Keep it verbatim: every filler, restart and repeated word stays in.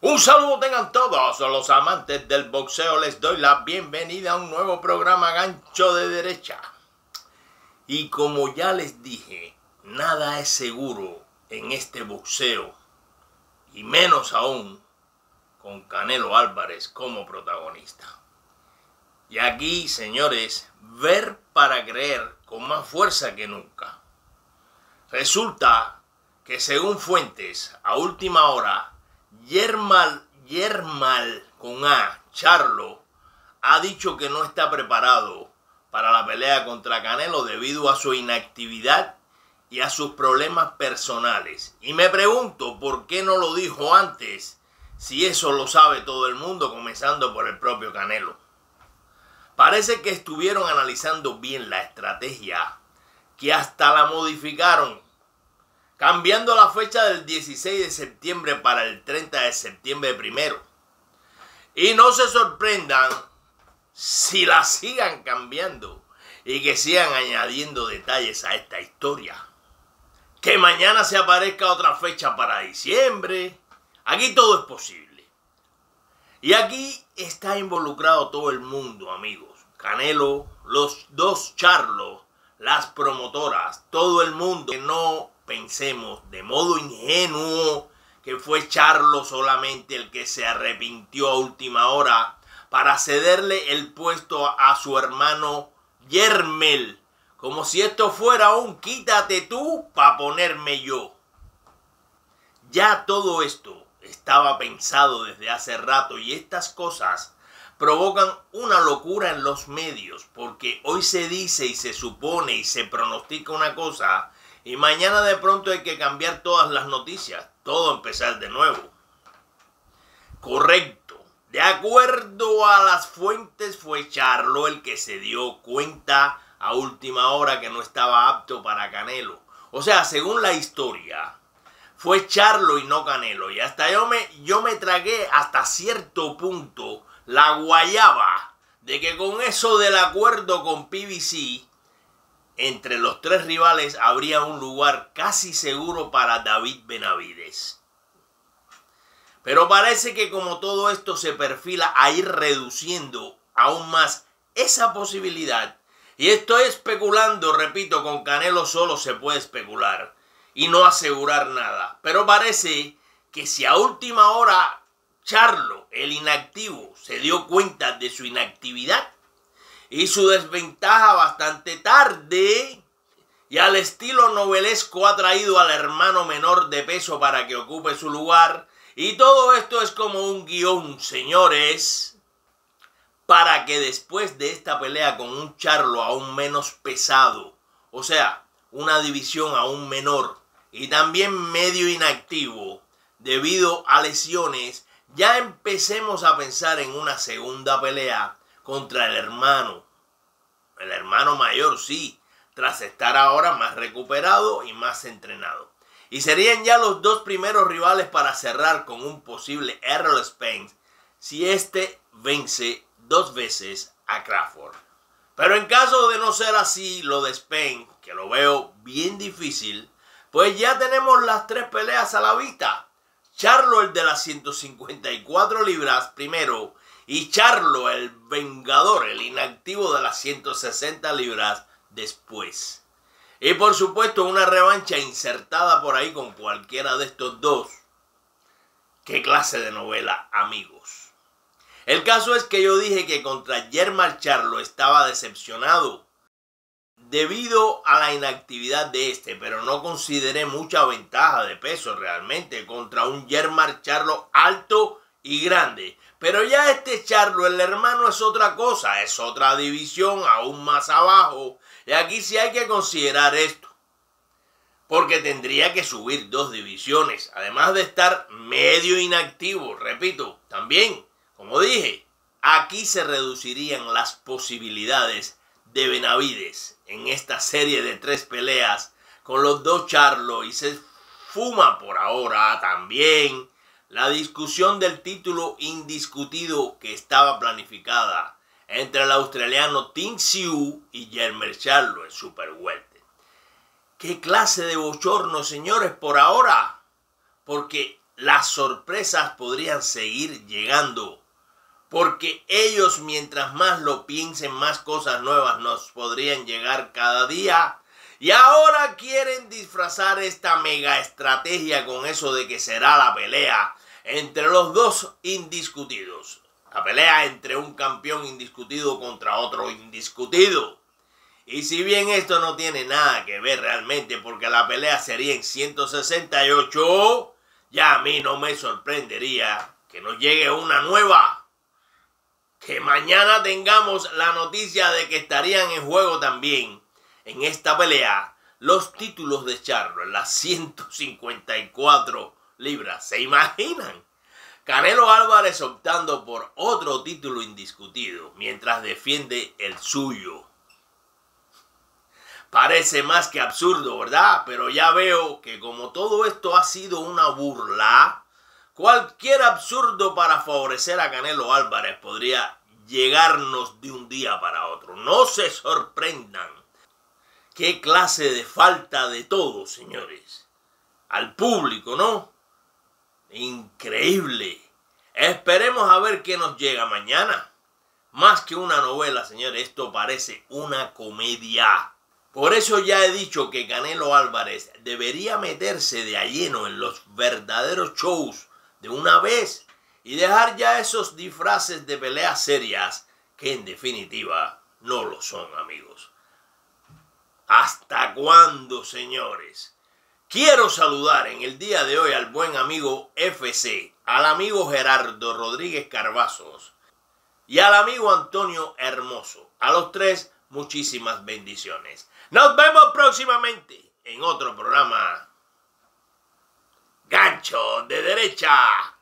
Un saludo tengan todos los amantes del boxeo. Les doy la bienvenida a un nuevo programa Gancho de Derecha. Y como ya les dije, nada es seguro en este boxeo. Y menos aún con Canelo Álvarez como protagonista. Y aquí, señores, ver para creer con más fuerza que nunca. Resulta que según fuentes, a última hora, Yermal, Yermal con A, Charlo, ha dicho que no está preparado para la pelea contra Canelo debido a su inactividad y a sus problemas personales. Y me pregunto por qué no lo dijo antes, si eso lo sabe todo el mundo, comenzando por el propio Canelo. Parece que estuvieron analizando bien la estrategia, que hasta la modificaron, cambiando la fecha del dieciséis de septiembre para el treinta de septiembre primero. Y no se sorprendan si la sigan cambiando y que sigan añadiendo detalles a esta historia. Que mañana se aparezca otra fecha para diciembre. Aquí todo es posible. Y aquí está involucrado todo el mundo, amigos. Canelo, los dos Charlos, las promotoras, todo el mundo. Que no pensemos de modo ingenuo que fue Charlo solamente el que se arrepintió a última hora para cederle el puesto a su hermano Yermel, como si esto fuera un quítate tú para ponerme yo. Ya todo esto estaba pensado desde hace rato y estas cosas provocan una locura en los medios, porque hoy se dice y se supone y se pronostica una cosa y mañana de pronto hay que cambiar todas las noticias, todo empezar de nuevo. Correcto. De acuerdo a las fuentes, fue Charlo el que se dio cuenta a última hora que no estaba apto para Canelo. O sea, según la historia, fue Charlo y no Canelo. Y hasta yo me, yo me tragué hasta cierto punto la guayaba de que con eso del acuerdo con P B C, entre los tres rivales habría un lugar casi seguro para David Benavidez. Pero parece que como todo esto se perfila a ir reduciendo aún más esa posibilidad, y estoy especulando, repito, con Canelo solo se puede especular y no asegurar nada, pero parece que si a última hora Charlo, el inactivo, se dio cuenta de su inactividad y su desventaja bastante tarde, y al estilo novelesco ha traído al hermano menor de peso para que ocupe su lugar. Y todo esto es como un guión, señores, para que después de esta pelea con un Charlo aún menos pesado, o sea, una división aún menor y también medio inactivo debido a lesiones, ya empecemos a pensar en una segunda pelea contra el hermano, el hermano mayor, sí, tras estar ahora más recuperado y más entrenado. Y serían ya los dos primeros rivales para cerrar con un posible Errol Spence si este vence dos veces a Crawford. Pero en caso de no ser así lo de Spence, que lo veo bien difícil, pues ya tenemos las tres peleas a la vista. Charlo, el de las ciento cincuenta y cuatro libras primero, y Charlo, el vengador, el inactivo de las ciento sesenta libras después. Y por supuesto una revancha insertada por ahí con cualquiera de estos dos. ¿Qué clase de novela, amigos? El caso es que yo dije que contra Yermal Charlo estaba decepcionado debido a la inactividad de este, pero no consideré mucha ventaja de peso realmente contra un Yermal Charlo alto y grande. Pero ya este Charlo, el hermano, es otra cosa, es otra división aún más abajo. Y aquí sí hay que considerar esto, porque tendría que subir dos divisiones, además de estar medio inactivo, repito, también, como dije, aquí se reducirían las posibilidades de Benavidez en esta serie de tres peleas con los dos Charlo, y se fuma por ahora también la discusión del título indiscutido que estaba planificada entre el australiano Tim Tszyu y Yermel Charlo, el super welter. ¿Qué clase de bochorno, señores, por ahora? Porque las sorpresas podrían seguir llegando. Porque ellos, mientras más lo piensen, más cosas nuevas nos podrían llegar cada día. Y ahora quieren disfrazar esta mega estrategia con eso de que será la pelea entre los dos indiscutidos. La pelea entre un campeón indiscutido contra otro indiscutido. Y si bien esto no tiene nada que ver realmente, porque la pelea sería en ciento sesenta y ocho, ya a mí no me sorprendería que nos llegue una nueva. Que mañana tengamos la noticia de que estarían en juego también en esta pelea los títulos de Charlo en las ciento cincuenta y cuatro libras. ¿Se imaginan? Canelo Álvarez optando por otro título indiscutido mientras defiende el suyo. Parece más que absurdo, ¿verdad? Pero ya veo que como todo esto ha sido una burla, cualquier absurdo para favorecer a Canelo Álvarez podría llegarnos de un día para otro. No se sorprendan. Qué clase de falta de todo, señores. Al público, ¿no? Increíble. Esperemos a ver qué nos llega mañana. Más que una novela, señores, esto parece una comedia. Por eso ya he dicho que Canelo Álvarez debería meterse de a lleno en los verdaderos shows de una vez y dejar ya esos disfraces de peleas serias que en definitiva no lo son, amigos. ¿Hasta cuándo, señores? Quiero saludar en el día de hoy al buen amigo F C, al amigo Gerardo Rodríguez Carbazos y al amigo Antonio Hermoso. A los tres, muchísimas bendiciones. Nos vemos próximamente en otro programa. Gancho de derecha.